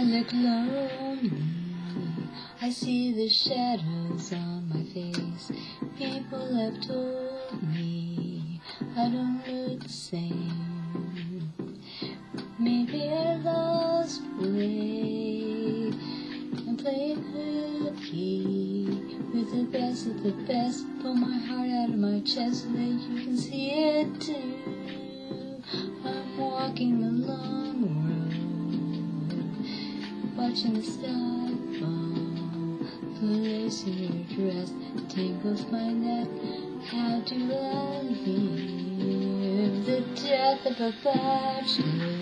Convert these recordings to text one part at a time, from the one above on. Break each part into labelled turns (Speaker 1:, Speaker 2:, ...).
Speaker 1: look lonely, I see the shadows on my face. People have told me I don't look the same. Maybe I lost weight and played hooky with the best of the best. Pull my heart out of my chest so that you can see it too. I'm walking the long road, watching the sky fall. The lace in your dress tangles my neck. How do I live the death of a bachelor?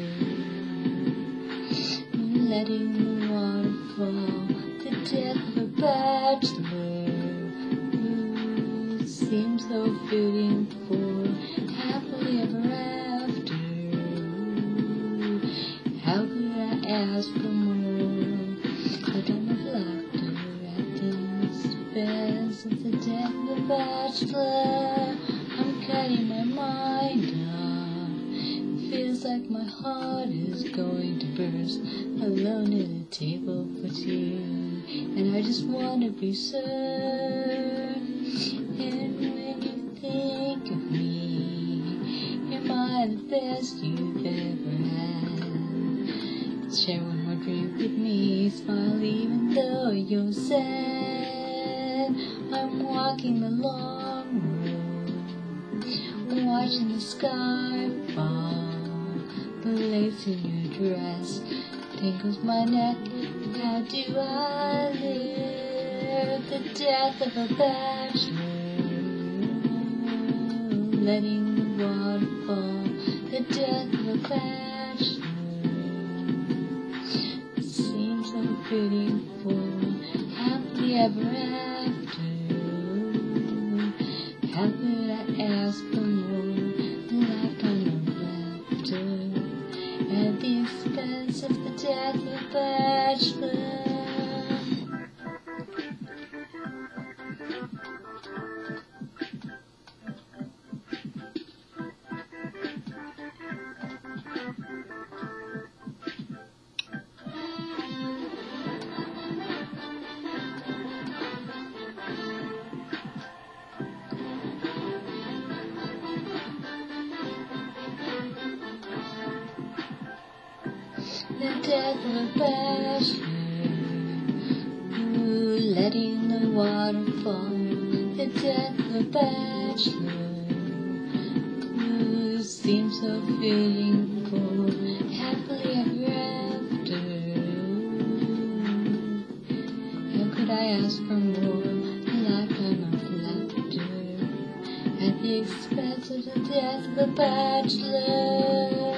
Speaker 1: Letting the water fall. The death of a bachelor. Ooh, seems so fitting for happily ever after. How could I ask for more? The dawn of laughter at the expense of the death of a bachelor. I'm cutting my mind off. It feels like my heart is going to burst. Alone at a table for two, and I just want to be served. And when you think of me, am I the best you've ever had? Share one more drink with me, smile even though you're sad. I'm walking the long road, watching the sky fall. The lace in your dress tangles my neck. How do I live the death of a bachelor? Letting the water fall. The death of a bachelor. It seems so fitting for happily ever after. How could I ask for more? A lifetime of laughter at the expense of the death of a bachelor. The death of a bachelor. Ooh, letting the water fall. The death of a bachelor. Ooh, seems so fitting for happily ever after. How could I ask for more? A lifetime of laughter at the expense of the death of a bachelor.